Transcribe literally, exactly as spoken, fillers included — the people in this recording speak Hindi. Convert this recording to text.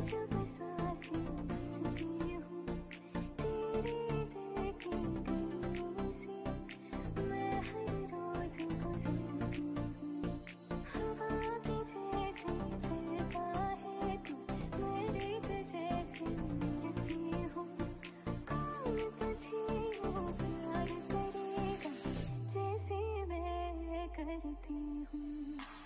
जब सांसें लेती हूँ तेरी दिल की गलियों से, मैं हर रोज गुजरती हूँ। हवा की जैसे चलता है तू, मैं रेत जैसे मिलती हूँ। कौन तुझे यूं प्यार करेगा जैसे मैं करती हूँ।